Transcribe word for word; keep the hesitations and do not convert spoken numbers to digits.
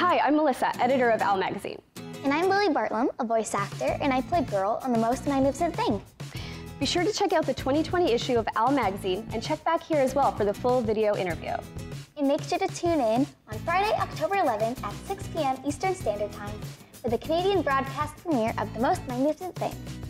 Hi, I'm Melissa, editor of Owl Magazine. And I'm Lilly Bartlam, a voice actor, and I play Girl on The Most Magnificent Thing. Be sure to check out the twenty twenty issue of Owl Magazine and check back here as well for the full video interview. And make sure to tune in on Friday, October eleventh at six p m Eastern Standard Time for the Canadian broadcast premiere of The Most Magnificent Thing.